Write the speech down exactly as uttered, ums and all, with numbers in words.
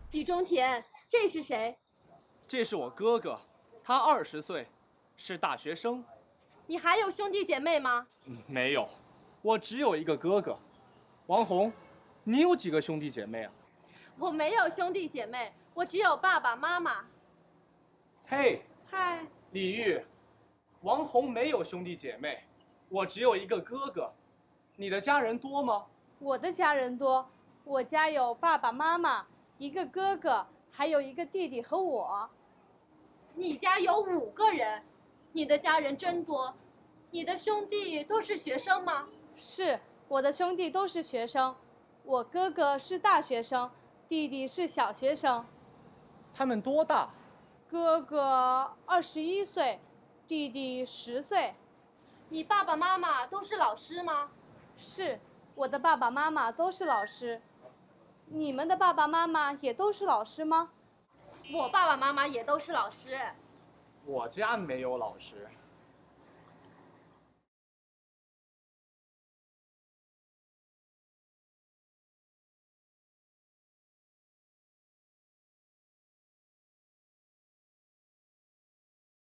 李中田，这是谁？ 这是我哥哥，他二十岁，是大学生。 你还有兄弟姐妹吗？ 嗯，没有，我只有一个哥哥。王红，你有几个兄弟姐妹啊？ 我没有兄弟姐妹，我只有爸爸妈妈。 嘿， 嗨， 李玉，王红没有兄弟姐妹，我只有一个哥哥。你的家人多吗？ 我的家人多，我家有爸爸妈妈，一个哥哥，还有一个弟弟和我。 你家有五个人，你的家人真多。你的兄弟都是学生吗？ 是，我的兄弟都是学生，我哥哥是大学生，弟弟是小学生。 他们多大？ 哥哥二十一岁，弟弟十岁。 你爸爸妈妈都是老师吗？ 是，我的爸爸妈妈都是老师。你们的爸爸妈妈也都是老师吗？ 我爸爸妈妈也都是老师。 我家没有老师。